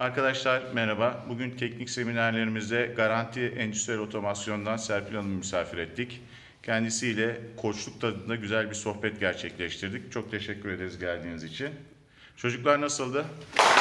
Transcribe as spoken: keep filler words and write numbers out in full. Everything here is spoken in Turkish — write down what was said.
Arkadaşlar merhaba. Bugün teknik seminerlerimizde Garanti Endüstriyel Otomasyon'dan Serpil Hanım'ı misafir ettik. Kendisiyle koçluk tadında güzel bir sohbet gerçekleştirdik. Çok teşekkür ederiz geldiğiniz için. Çocuklar nasıldı?